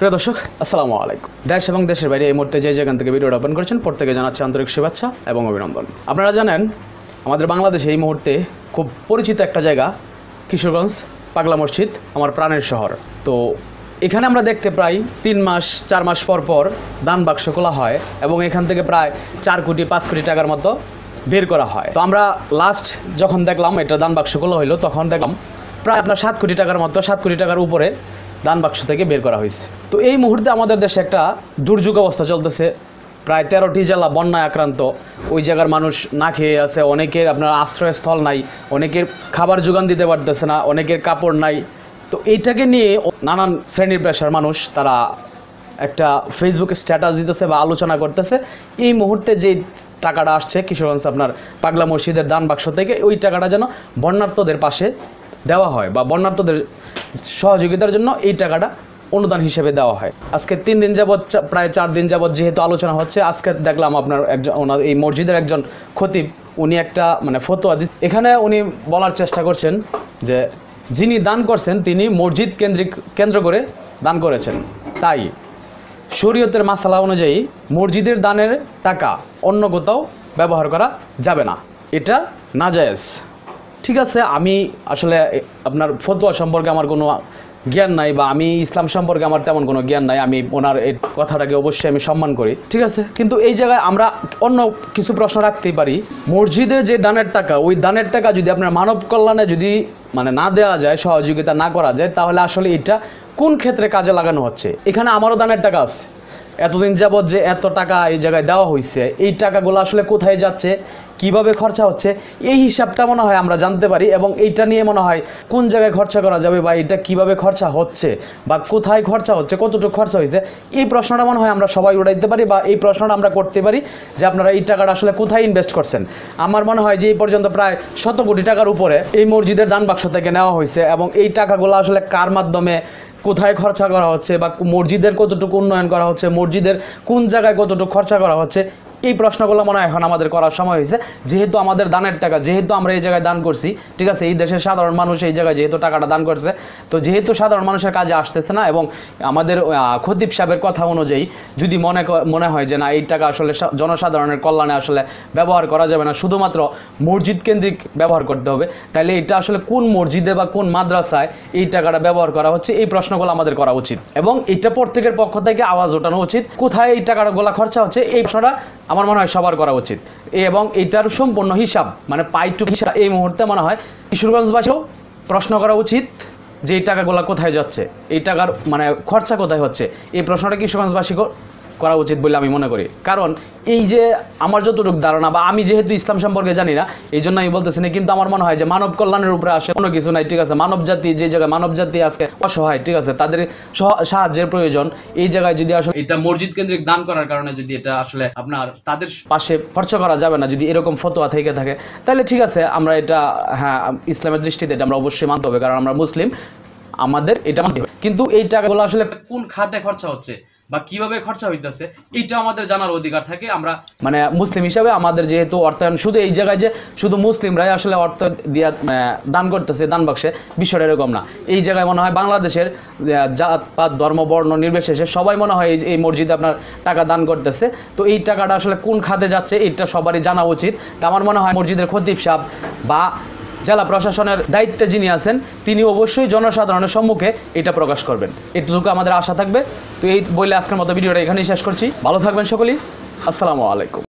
প্রিয় দর্শক আসসালামু আলাইকুম। দেশ এবং দেশের বাইরে এই মুহূর্তে যে যেখান থেকে ভিডিওটা ওপেন করেছেন প্রত্যেকে জানাচ্ছি আন্তরিক শুভেচ্ছা এবং অভিনন্দন। আপনারা জানেন আমাদের বাংলাদেশে এই মুহূর্তে খুব পরিচিত একটা জায়গা কিশোরগঞ্জ পাগলা মসজিদ, আমার প্রাণের শহর। তো এখানে আমরা দেখতে প্রায় 3-4 মাস পর পর দান বাক্স খোলা হয় এবং এখান থেকে প্রায় 4 কোটি 5 কোটি টাকার মতো বের করা হয়। তো আমরা লাস্ট যখন দেখলাম এটা দান বাক্স খোলা হইলো তখন দেখলাম প্রায় আপনার 7 কোটি টাকার মতো, 7 কোটি টাকার উপরে দান বাক্স থেকে বের করা হয়েছে। তো এই মুহূর্তে আমাদের দেশে একটা দুর্যোগ অবস্থা চলতেছে। প্রায় 13টি জেলা বন্যায় আক্রান্ত, ওই জায়গার মানুষ না খেয়ে আছে, অনেকের আপনার আশ্রয়স্থল নাই, অনেকের খাবার যোগান দিতে পারতেছে না, অনেকের কাপড় নাই। তো এইটাকে নিয়ে নানান শ্রেণীর পেশার মানুষ তারা একটা ফেসবুকে স্ট্যাটাস দিতেছে বা আলোচনা করতেছে। এই মুহূর্তে যে টাকাটা আসছে কিশোরগঞ্জ আপনার পাগলা মসজিদের দান বাক্স থেকে, ওই টাকাটা যেন বন্যার্তদের পাশে দেওয়া হয় বা বন্যার্তদের সহযোগিতার জন্য এই টাকাটা অনুদান হিসেবে দেওয়া হয়। আজকে 3 দিন যাবৎ, প্রায় 4 দিন যাবৎ যেহেতু আলোচনা হচ্ছে, আজকে দেখলাম আপনার ওনার এই মসজিদের একজন খতিব উনি একটা ফতোয়া দিচ্ছেন। এখানে উনি বলার চেষ্টা করছেন যে যিনি দান করছেন তিনি মসজিদ কেন্দ্র করে দান করেছেন, তাই শরীয়তের মাসালা অনুযায়ী মসজিদের দানের টাকা অন্য কোথাও ব্যবহার করা যাবে না, এটা নাজায়েজ। ঠিক আছে, আমি আসলে আপনার ফতোয়া সম্পর্কে আমার কোনো জ্ঞান নাই বা আমি ইসলাম সম্পর্কে আমার তেমন কোনো জ্ঞান নাই, আমি ওনার এই কথাটাকে অবশ্যই আমি সম্মান করি, ঠিক আছে। কিন্তু এই জায়গায় আমরা অন্য কিছু প্রশ্ন রাখতেই পারি। মসজিদে যে দানের টাকা, ওই দানের টাকা যদি আপনার মানব কল্যাণে যদি না দেওয়া যায়, সহযোগিতা না করা যায়, তাহলে আসলে এটা কোন ক্ষেত্রে কাজে লাগানো হচ্ছে? এখানে আমারও দানের টাকা আছে, এতদিন যাবৎ যে এত টাকা এই জায়গায় দেওয়া হয়েছে, এই টাকাগুলো আসলে কোথায় যাচ্ছে, কিভাবে খরচা হচ্ছে, এই হিসাবটা মনে হয় আমরা জানতে পারি এবং এইটা নিয়ে মনে হয় কোন জায়গায় খরচা করা যাবে বা এটা কিভাবে খরচা হচ্ছে বা কোথায় খরচা হচ্ছে, কতটুকু খরচা হয়েছে, এই প্রশ্নটা মনে হয় আমরা সবাই উঠাইতে পারি বা এই প্রশ্নটা আমরা করতে পারি যে আপনারা এই টাকাটা আসলে কোথায় ইনভেস্ট করছেন। আমার মনে হয় যে এই পর্যন্ত প্রায় 100 কোটি টাকার উপরে এই মসজিদের দান বাক্স থেকে নেওয়া হয়েছে এবং এই টাকাগুলো আসলে কার মাধ্যমে কোথায় খরচা করা হচ্ছে বা মসজিদের কতটুকু উন্নয়ন করা হচ্ছে, মসজিদের কোন জায়গায় কতটুকু খরচা করা হচ্ছে, এই প্রশ্নগুলো মনে হয় এখন আমাদের করার সময় হয়েছে। যেহেতু আমাদের দানের টাকা, যেহেতু আমরা এই জায়গায় দান করছি, ঠিক আছে, এই দেশের সাধারণ মানুষ এই জায়গায় যেহেতু টাকাটা দান করছে, তো যেহেতু সাধারণ মানুষের কাজে আসতেছে না এবং আমাদের খতিব সাহেবের কথা অনুযায়ী যদি মনে হয় যে না এই টাকা আসলে জনসাধারণের কল্যাণে আসলে ব্যবহার করা যাবে না, শুধুমাত্র মসজিদ কেন্দ্রিক ব্যবহার করতে হবে, তাহলে এটা আসলে কোন মসজিদে বা কোন মাদ্রাসায় এই টাকাটা ব্যবহার করা হচ্ছে, এই প্রশ্নগুলো আমাদের করা উচিত এবং এটা প্রত্যেকের পক্ষ থেকে আওয়াজ ওঠানো উচিত। কোথায় এই টাকাগুলো খরচা হচ্ছে এই প্রশ্নটা আমার মনে হয় সবার করা উচিত এবং এটার সম্পূর্ণ হিসাব পাইটুক হিসাব এই মুহূর্তে মনে হয় কিশোরগঞ্জবাসীও প্রশ্ন করা উচিত যে এই টাকাগুলো কোথায় যাচ্ছে, এই টাকার খরচা কোথায় হচ্ছে, এই প্রশ্নটা কিশোরগঞ্জবাসী করা উচিত বলে আমি মনে করি। কারণ এই যে আমার যতটুকু ধারণা বা আমি যেহেতু ইসলাম সম্পর্কে জানি না এই জন্য আমি বলতেছি না, কিন্তু আমার মনে হয় যে মানব কল্যাণের উপরে আসে কোনো কিছু নাই, ঠিক আছে। মানব জাতি যে জায়গায় মানব জাতি আজকে অসহায়, ঠিক আছে, তাদের সাহায্যের প্রয়োজন, এই জায়গায় যদি আসলে এটা মসজিদ কেন্দ্রিক দান করার কারণে যদি এটা আসলে আপনার তাদের পাশে খরচা করা যাবে না, যদি এরকম ফতোয়া থেকে থাকে, তাহলে ঠিক আছে, আমরা এটা ইসলামের দৃষ্টিতে এটা আমরা অবশ্যই মানতে হবে, কারণ আমরা মুসলিম, আমাদের এটা মানতে হবে। কিন্তু এই টাকাগুলো আসলে কোন খাতে খরচা হচ্ছে বা কিভাবে খরচা হইতেছে এটা আমাদের জানার অধিকার থাকে। আমরা মুসলিম হিসাবে আমাদের যেহেতু অর্থায়ন শুধু এই জায়গায় যে শুধু মুসলিমরাই আসলে অর্থ দিয়া দান করতেছে দান বাক্সে, বিষয়টা এরকম না। এই জায়গায় মনে হয় বাংলাদেশের জাতপাত ধর্ম বর্ণ নির্বিশেষে সবাই মনে হয় এই মসজিদে আপনার টাকা দান করতেছে। তো এই টাকাটা আসলে কোন খাতে যাচ্ছে এটা সবারই জানা উচিত। তা আমার মনে হয় মসজিদের খতিব সাহেব বা জেলা প্রশাসনের দায়িত্বে যিনি আছেন তিনি অবশ্যই জনসাধারণের সম্মুখে এটা প্রকাশ করবেন, এটুকু আমাদের আশা থাকবে। তো এই বলে আজকের মতো ভিডিওটা এখানেই শেষ করছি। ভালো থাকবেন সকলেই, আসসালামু আলাইকুম।